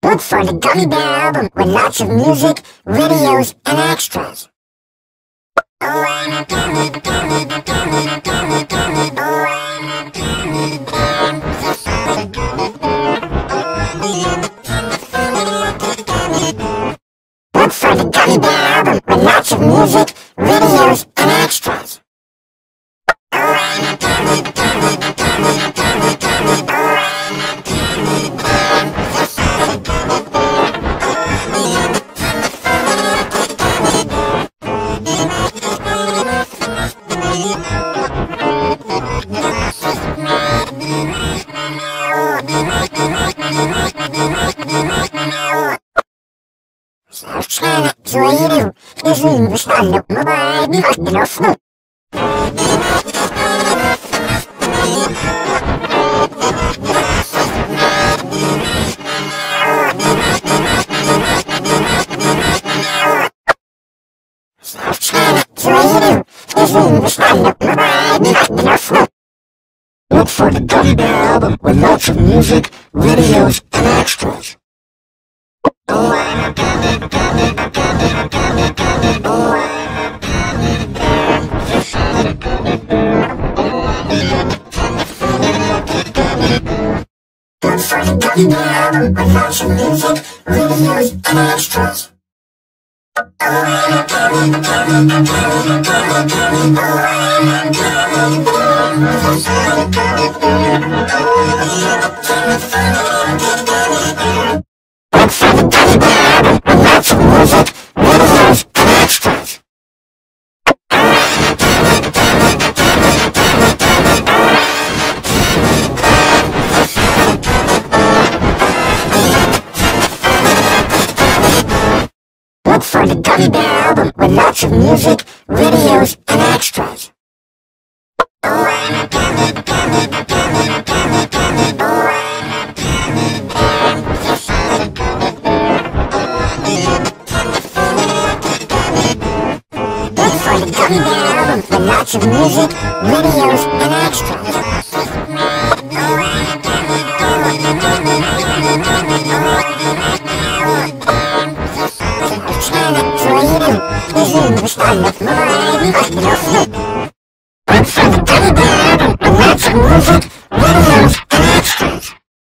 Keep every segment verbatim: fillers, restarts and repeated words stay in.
Look for the Gummy Bear album with lots of music, videos, and extras. Oh, I'm a gummy, gummy, gummy, gummy, gummy, oh, I'm a gummy bear. Look for the Gummy Bear album with lots of music, videos, and extras. Oh, I'm a gummy, gummy, gummy, gummy, gummy, oh, I'm a gummy bear. Sorsana, złoiru, jeżeli wyszalną, no bo nie chodzi do snu. Sorsana, złoiru, jeżeli wyszalną, no bo nie chodzi do snu. Look for the Gummy Bear album with lots of music, videos, and extras. Oh, I'm a gummy, gummy, gummy, gummy, gummy, oh, I'm a gummy bear. Yes, I'm a gummy bear. Oh, I'm a gummy bear. Look for the Gummy Bear album with lots of music, videos, and extras. Oh, I'm a gummy, gummy, gummy, gummy, gummy, oh, I'm a gummy bear. Yes, I'm a gummy bear. Oh, I'm a gummy bear. Look for the Gummy Bear album with lots of music, videos, and extras. Look for the Gummy Bear album with lots of music, videos, and extras. Oh, I'm a gummy, gummy, gummy, gummy, gummy, oh, I'm a gummy bear. Yes, I'm a gummy bear. Look for the Gummy Bear album with lots of music, videos, and extras. Look for the Gummy Bear album with lots of music, videos, and extras.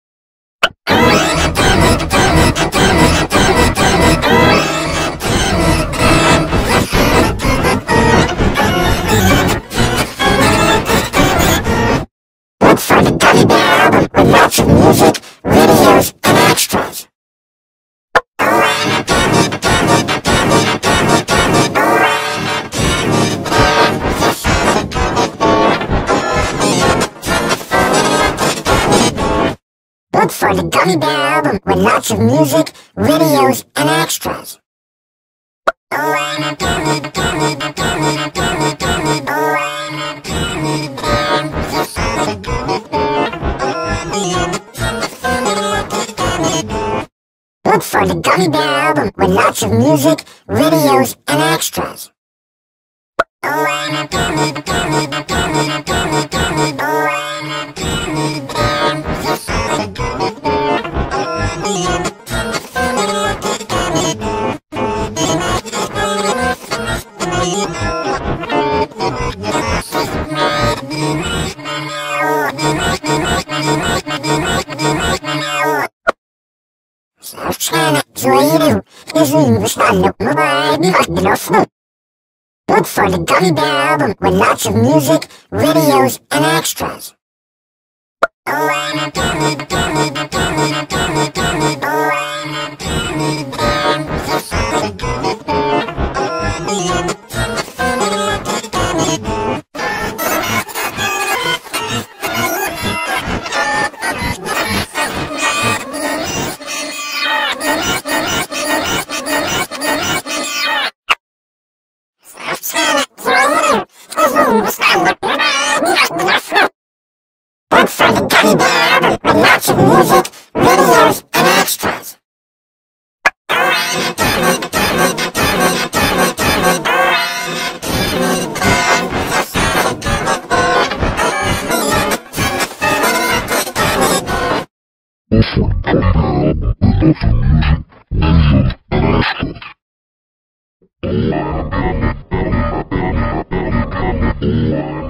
Look for the Gummy Bear album with lots of music, videos, and extras. Oh, I'm a gummy, gummy, gummy, gummy, gummy, oh, I'm a gummy bear. Yes, I'm a gummy bear. Look for the Gummy Bear album with lots of music, videos, and extras. Oh, I'm a gummy, gummy, gummy, gummy, gummy, oh, I'm a gummy bear. Yes, I'm a gummy bear. Look for the Gummy Bear album with lots of music, videos, and extras. Oh, I'm a gummy, gummy, gummy, gummy, gummy, oh, I'm a gummy bear. Yes, I'm a gummy bear. Sorsana, złoiru, jeżeli wyszalną, no bo nie chodzi do snu. Look for the Gummy Bear album with lots of music, videos, and extras. Oh, I'm a gummy, gummy, gummy, gummy, gummy, oh, I'm a gummy bear. Yes, I'm a gummy bear. Look for the Gummy Bear album with lots of music, videos, and lots of music, videos, and extras. Oh,